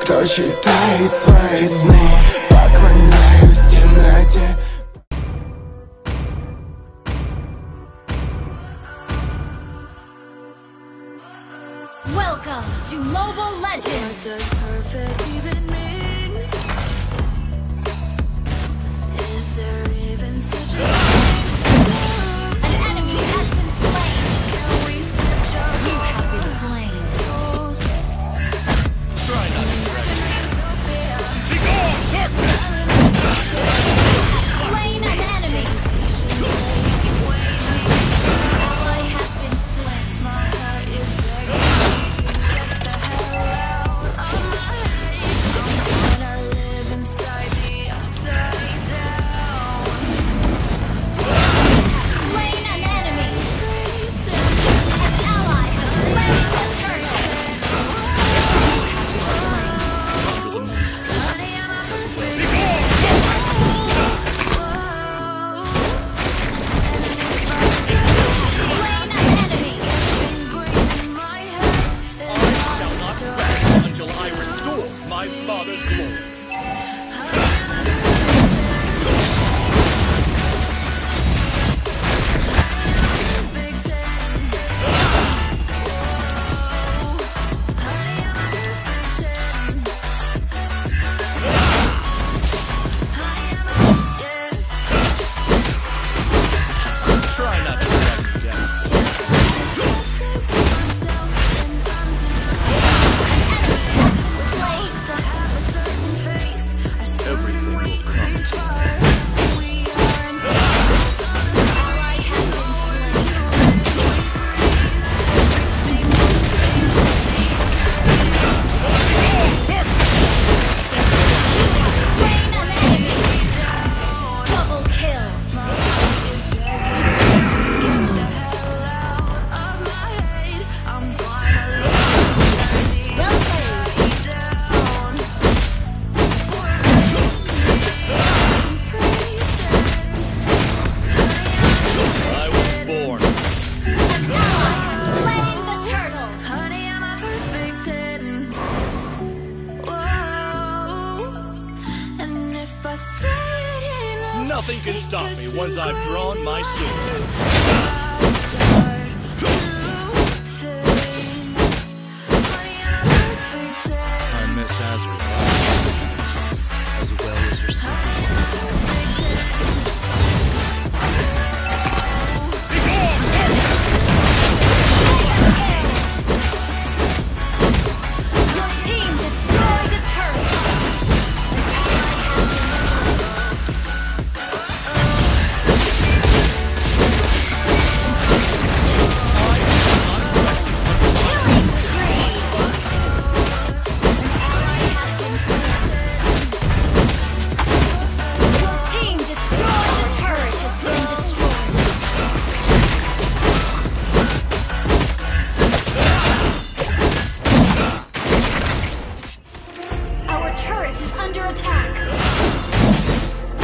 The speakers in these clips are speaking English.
Кто считает свои сны, поклоняюсь темноте. Welcome to Mobile Legends! What does perfect even mean? Is there even such a thing? An enemy has been slain! Can we switch up? You have been slain! Rules? Try not to press. Begone, darkness! Slain an enemy! Ally has been slain! My heart is begging me to get the hell out of my head. I'm gonna live inside the upside down. Slain an enemy! An ally has slain the turtle! Slain an enemy! I shall not rest until I restore my father's glory. Try not to let me down. Everything will come to me. Ally has been slain! Slain an enemy! Double kill! Well played! I was born. An ally has slain the turtle! Honey, I'm a perfect 10. Whoa. And if I say enough, Nothing can stop me once I've drawn my sword. I miss Azrael as well as herself. Your team destroyed a turret! Killing spree! Ally has been slain. Your team destroyed the turret has been destroyed. Our turret is under attack.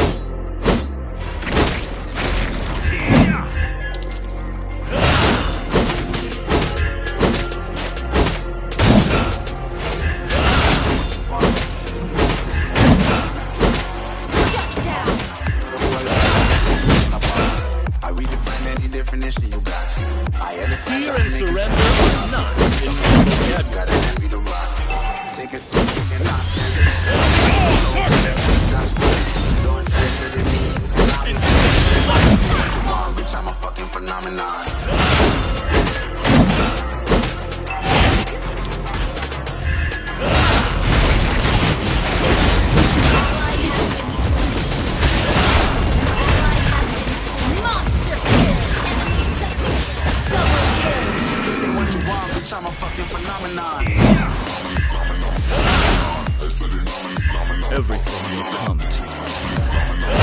Shut down. I redefine any definition you got. I Fear and surrender are not in my vocabulary. gotta hand me the rock. Take a seat, you cannot stand it. Don't test it in me. Come on, bitch, I'm a fucking phenomenon. Monster kill. Double kill. Say what you want, bitch, I'm a fucking phenomenon. Everything will come to me.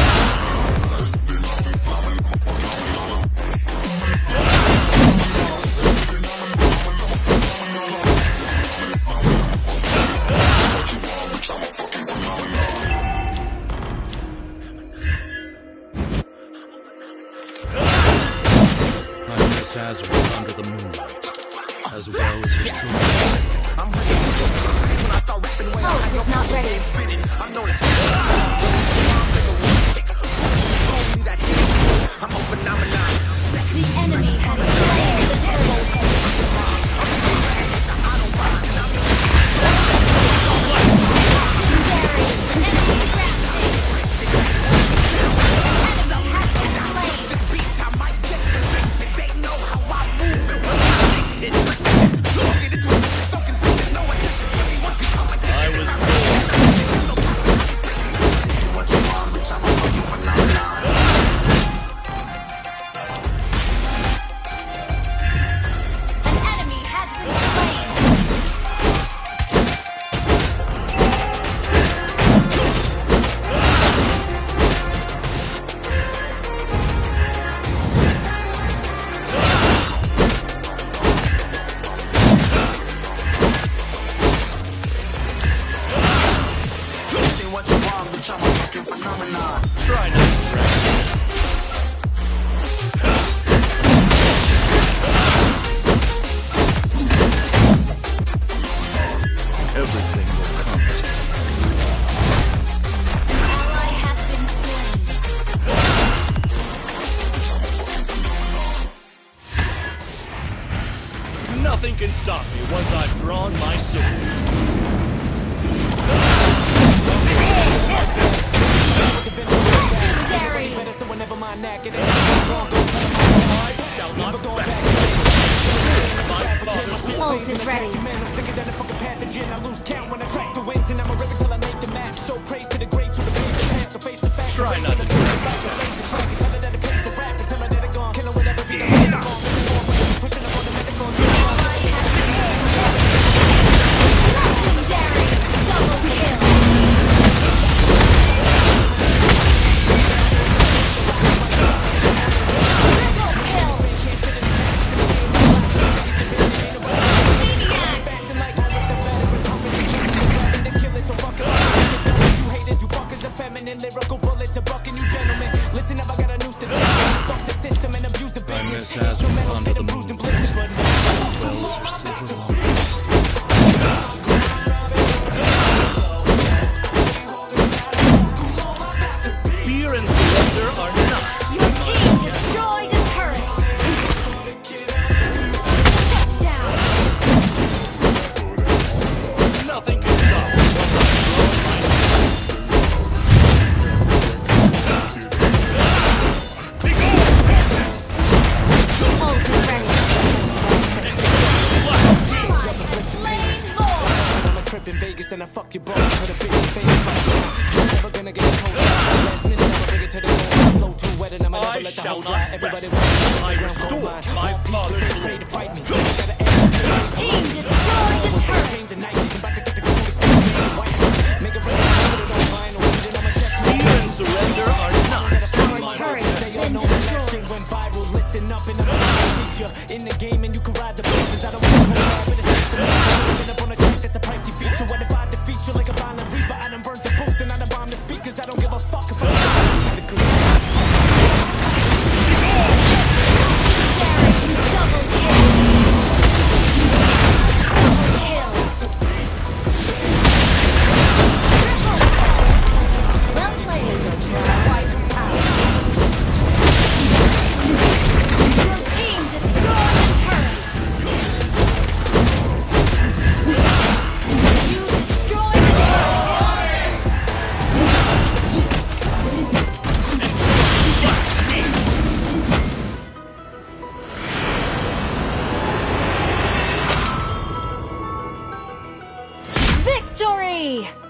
I miss Azrael under the moonlight, as well as his son. I'm ready when I start start rapping way Ult is not ready. spinning. I'm known as I'm a phenomenon. The enemy has slain the turtle. Try not to drag me. Everything will come to you. An ally has been slain. Nothing can stop me once I've drawn my sword. Legendary. I shall not rest. My father's will. Ult is ready. Try not to drag Legendary. Double kill. Lyrical bullets are bucking you gentlemen. Listen up, I got a new statistic. Fuck the system and abuse the bitch. I miss Hazard under the moon. Bells are silver long. Fear and surrender are not. Your team destroyed a turret. Shut down. Nothing can stop me once I've drawn my sword. Ult is ready. Ally has slain Lord. I'm a trip in Vegas and I fuck your boss for the biggest face right now. You're never gonna get a cold last minute, I'ma bring it to the goal. Flow too wet and I'ma I never let the shall whole not dry. Everybody rest. wants I restore my father's pray will. to fight me. Team destroyed a turret. Tonight, I'm about to get the coolest white. Make a rain, put it on vinyl. Then I'ma just Fear and surrender are not. Our turret has been destroyed. went viral. Listen up and I'm gonna teach you in the game and you can ride the buses. I don't want to go hard, but it's just for me. Living up on a track that's a pricey feature. What if I defeat you like a violent reaper? I done burnt the booth and I done bombed the speakers. I don't give a fuck if I'm musically. Double kill. Double kill. Triple kill. Well played. Wiped out. Your team destroyed the turret. You destroyed the turret. Victory!